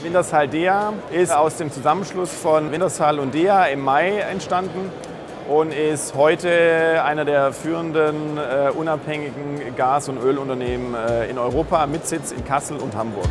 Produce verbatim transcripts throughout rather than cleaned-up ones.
Wintershall D E A ist aus dem Zusammenschluss von Wintershall und D E A im Mai entstanden und ist heute einer der führenden äh, unabhängigen Gas- und Ölunternehmen äh, in Europa mit Sitz in Kassel und Hamburg.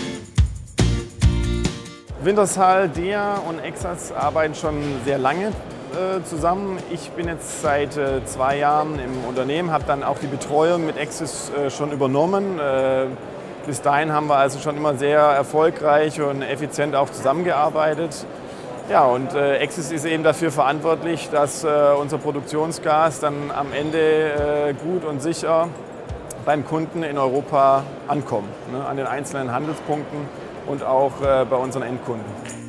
Wintershall, D E A und Exas arbeiten schon sehr lange äh, zusammen. Ich bin jetzt seit äh, zwei Jahren im Unternehmen, habe dann auch die Betreuung mit Exis äh, schon übernommen. Äh, bis dahin haben wir also schon immer sehr erfolgreich und effizient auch zusammengearbeitet. Ja, und äh, Exis ist eben dafür verantwortlich, dass äh, unser Produktionsgas dann am Ende äh, gut und sicher beim Kunden in Europa ankommt, ne, an den einzelnen Handelspunkten und auch äh, bei unseren Endkunden.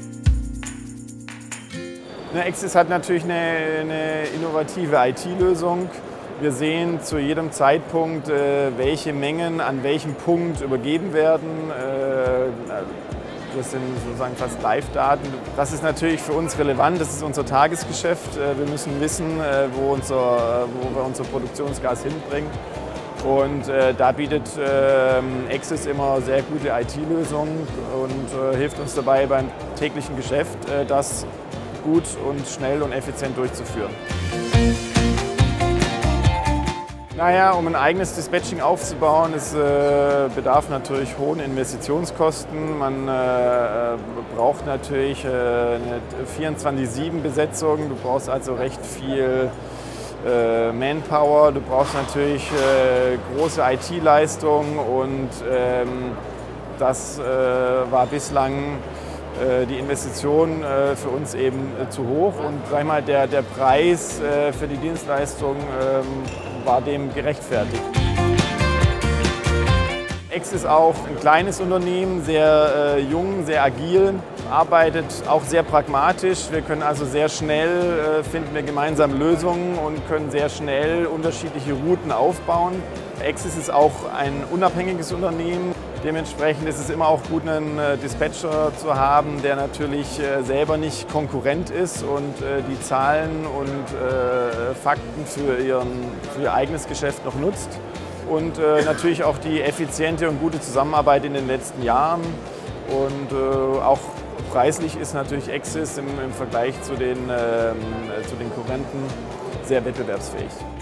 Ne, Exis hat natürlich eine, eine innovative I T-Lösung. Wir sehen zu jedem Zeitpunkt, äh, welche Mengen an welchem Punkt übergeben werden. Äh, Das sind sozusagen fast Live-Daten. Das ist natürlich für uns relevant, das ist unser Tagesgeschäft. Wir müssen wissen, wo, unser, wo wir unser Produktionsgas hinbringen. Und äh, da bietet äh, Exis immer sehr gute I T-Lösungen und äh, hilft uns dabei beim täglichen Geschäft, äh, das gut und schnell und effizient durchzuführen. Naja, um ein eigenes Dispatching aufzubauen, es äh, bedarf natürlich hohen Investitionskosten. Man äh, braucht natürlich äh, eine vierundzwanzig sieben Besetzung, du brauchst also recht viel äh, Manpower, du brauchst natürlich äh, große I T-Leistung und ähm, das äh, war bislang äh, die Investition äh, für uns eben äh, zu hoch und sag ich mal, der, der Preis äh, für die Dienstleistung ähm, war dem gerechtfertigt. Exis ist auch ein kleines Unternehmen, sehr äh, jung, sehr agil, arbeitet auch sehr pragmatisch. Wir können also sehr schnell äh, finden wir gemeinsam Lösungen und können sehr schnell unterschiedliche Routen aufbauen. Exis ist auch ein unabhängiges Unternehmen. Dementsprechend ist es immer auch gut, einen äh, Dispatcher zu haben, der natürlich äh, selber nicht Konkurrent ist und äh, die Zahlen und äh, Fakten für, ihren, für ihr eigenes Geschäft noch nutzt. Und äh, natürlich auch die effiziente und gute Zusammenarbeit in den letzten Jahren. Und äh, auch preislich ist natürlich Exis im, im Vergleich zu den, äh, zu den Konkurrenten sehr wettbewerbsfähig.